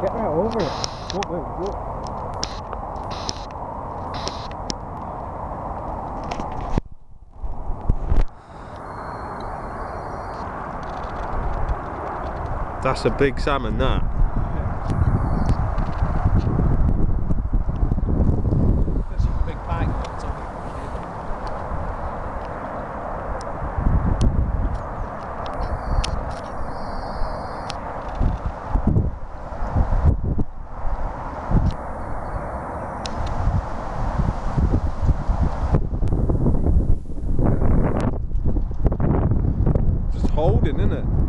Get right over it. Won't move, look. That's a big salmon, that. That's a big pike on top of it. Just holding, isn't it?